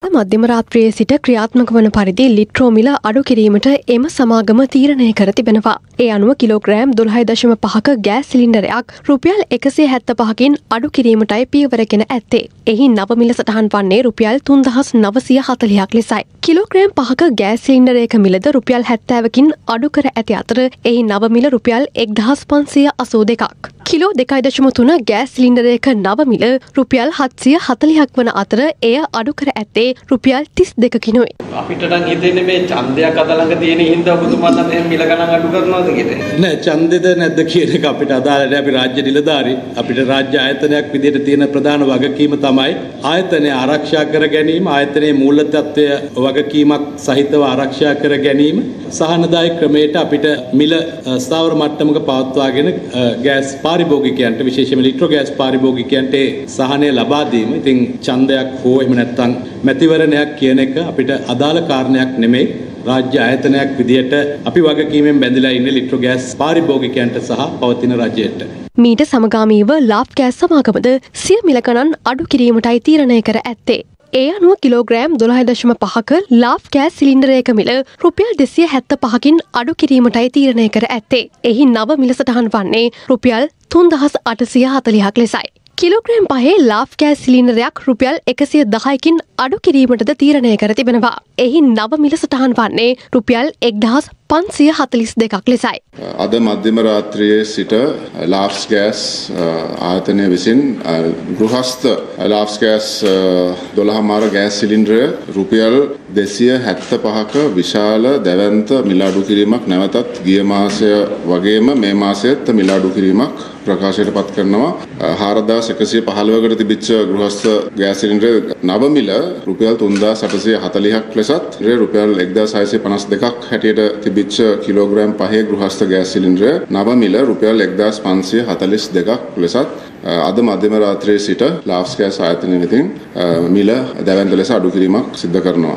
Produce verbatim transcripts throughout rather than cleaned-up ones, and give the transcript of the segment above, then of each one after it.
මධ්‍යම රාත්‍රියේ සිට ක්‍රියාත්මක වන පරිදි ලිට්‍රෝ මිල අඩු කිරීමට එම සමාගම තීරණය කර තිබෙනවා. ඒ අනුව කිලෝග්‍රෑම් දොළහ දශම පහක ගෑස් සිලින්ඩරයක් රුපියල් එකසිය හැත්තෑ පහකින් අඩු කිරීමටයි පියවරගෙන ඇත්තේ. එහි නව මිල සටහන් වන්නේ රුපියල් තුන්දහස් නවසිය හතළිහක් ලෙසයි. කිලෝග්‍රෑම් පහක ගෑස් සිලින්ඩරයක මිලද රුපියල් හැත්තෑවකින් අඩු කර ඇති අතර එහි නව මිල රුපියල් එක්දහස් පන්සිය අසූ දෙකක්. කිලෝ දෙකයි දශම තුන ගෑස් සිලින්ඩරයක නව මිල රුපියල් හත්සිය හතළිහක් වන අතර එය අඩු කර ඇත්තේ රුපියල් තිස් දෙකකිනුයි. අපිට නම් හිතෙන්නේ මේ ඡන්දයක් අත ළඟ තියෙන හින්දා ඔබතුමාලා මේ මිල ගණන් අඩු කරනවද කියලා. නෑ ඡන්දෙද නැද්ද කියන එක අපිට අදාළ නෑ. අපි රාජ්‍ය නිලධාරී අපිට රාජ්‍ය ආයතනයක් විදිහට තියෙන ප්‍රධාන වගකීම තමයි ආයතනය ආරක්ෂා කර ගැනීම, ආයතනයේ මූල තත්ත්වය වගකීමක් සහිතව ආරක්ෂා කර ගැනීම, සහනදායී ක්‍රමයට අපිට මිල ස්ථාවර මට්ටමක පවත්වාගෙන ගෑස් පාරිභෝගිකයන්ට විශේෂයෙන්ම ලිට්‍රෝ ගෑස් පාරිභෝගිකයන්ට සහනය ලබා දීම. ඉතින් ඡන්දයක් හෝ එහෙම නැත්නම් මැතිවරණයක් කියන එක අපිට අදාළ කාරණයක් නෙමෙයි. රාජ්‍ය ආයතනයක් විදියට අපි වගකීමෙන් බැඳලා ඉන්නේ ලිට්‍රෝ ගෑස් පාරිභෝගිකයන්ට සහ පවතින රජයට. මීට සමගාමීව ලාබ් ගෑස් සමාගමද සිය මිල ගණන් අඩු කිරීමටයි තීරණය කර ඇත්තේ. ඒ අනුව කිලෝග්‍රෑම් දොළහ දශම පහක ලාබ් ගෑස් සිලින්ඩරයක මිල රුපියල් දෙසිය හැත්තෑ පහකින් අඩු කිරීමටයි තීරණය කර ඇත්තේ. එහි නව මිල සටහන් වන්නේ රුපියල් තුන්දහස් අටසිය හතළිහක් ලෙසයි. කිලෝග්‍රෑම් පහේ ලාබ් ගෑස් සිලින්ඩරයක් රුපියල් එකසිය දහයකින් අඩු කිරීමටද තීරණය කර තිබෙනවා. එහි නව මිල සටහන් වන්නේ රුපියල් එක්දහස් පන්සිය හතළිස් දෙකක් ලෙසයි. අද මධ්‍යම රාත්‍රියේ සිට ලාබ්ස් ගෑස් ආයතනය විසින් ගෘහස්ත ලාබ්ස් ගෑස් දොළහ මාර ගෑස් සිලින්ඩරය රුපියල් දෙසිය හැත්තෑ පහක විශාල දැවැන්ත මිල අඩු කිරීමක් නැවතත් ගිය මාසය වගේම මේ මාසයේත් මිල අඩු කිරීමක් ප්‍රකාශයට පත් කරනවා. හාරදාස් එකසිය පහළොවකට තිබිච්ච ගෘහස්ත ගෑස් සිලින්ඩරය නව මිල රුපියල් තුන්දාස් අටසිය හතළිහක් ලෙසත් රුපියල් එක්දාස් හයසිය පනස් දෙකක් හැටියට තිබිච්ච කිලෝග්‍රෑම් පහේ ගෘහස්ත ගෑස් සිලින්ඩරය නව මිල රුපියල් එක්දාස් පන්සිය හතළිස් දෙකක් ලෙසත් අද මධ්‍යම රාත්‍රියේ සිට ලාබ්ස් ගෑස් ආයතනය වෙතින් මිල දැවැන්ත ලෙස අඩු කිරීමක් සිදු කරනවා.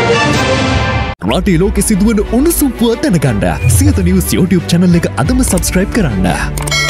රටේ ලෝකෙ සිදුවන උණුසුම් පුවත් දැනගන්න සියත නිවුස් YouTube channel එක අදම subscribe කරන්න.